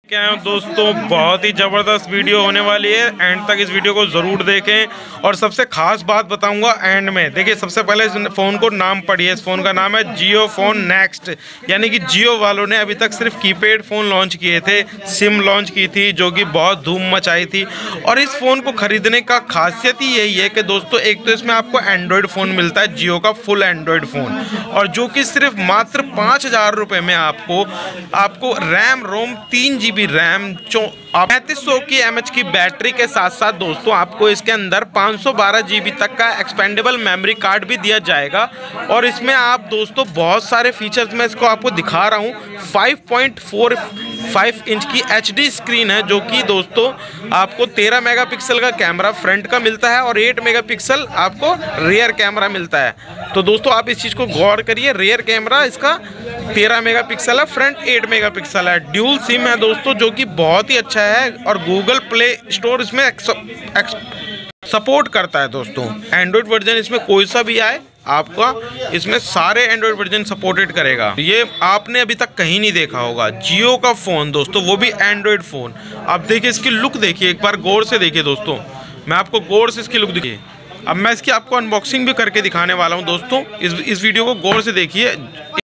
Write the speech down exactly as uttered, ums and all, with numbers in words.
क्या है दोस्तों, बहुत ही ज़बरदस्त वीडियो होने वाली है। एंड तक इस वीडियो को ज़रूर देखें। और सबसे खास बात बताऊंगा एंड में। देखिए, सबसे पहले इस फ़ोन को नाम पढ़िए। इस फ़ोन का नाम है जियो फ़ोन नेक्स्ट, यानी कि जियो वालों ने अभी तक सिर्फ कीपैड फ़ोन लॉन्च किए थे, सिम लॉन्च की थी जो कि बहुत धूम मचाई थी। और इस फ़ोन को ख़रीदने का खासियत ही यही है कि दोस्तों, एक तो इसमें आपको एंड्रॉयड फ़ोन मिलता है, जियो का फुल एंड्रॉयड फ़ोन, और जो कि सिर्फ मात्र पाँच हज़ार रुपये में आपको आपको रैम रोम तीन जी बी रैम पैंतीस सौ की एम एच की बैटरी के साथ साथ दोस्तों आपको इसके अंदर पाँच सौ बारह जी बी तक का एक्सपेंडेबल मेमोरी कार्ड भी दिया जाएगा। और इसमें आप दोस्तों बहुत सारे फीचर्स मैं इसको आपको दिखा रहा हूँ। Five point four five inch की एच डी स्क्रीन है, जो कि दोस्तों आपको तेरह मेगापिक्सल का कैमरा फ्रंट का मिलता है और आठ मेगापिक्सल आपको रियर कैमरा मिलता है। तो दोस्तों आप इस चीज़ को गौर करिए, रियर कैमरा इसका तेरह मेगापिक्सल है, फ्रंट आठ मेगापिक्सल है। ड्यूल सिम है दोस्तों, जो कि बहुत ही अच्छा है और गूगल प्ले स्टोर इसमें सपोर्ट करता है दोस्तों। एंड्रॉयड वर्जन इसमें कोई सा भी आए, आपका इसमें सारे एंड्रॉयड वर्जन सपोर्टेड करेगा। ये आपने अभी तक कहीं नहीं देखा होगा। जियो का फ़ोन दोस्तों, वो भी एंड्रॉयड फ़ोन। आप देखिए, इसकी लुक देखिए, एक बार गौर से देखिए दोस्तों। मैं आपको गौर से इसकी लुक दिखिए। अब मैं इसकी आपको अनबॉक्सिंग भी करके दिखाने वाला हूँ दोस्तों। इस इस वीडियो को गौर से देखिए।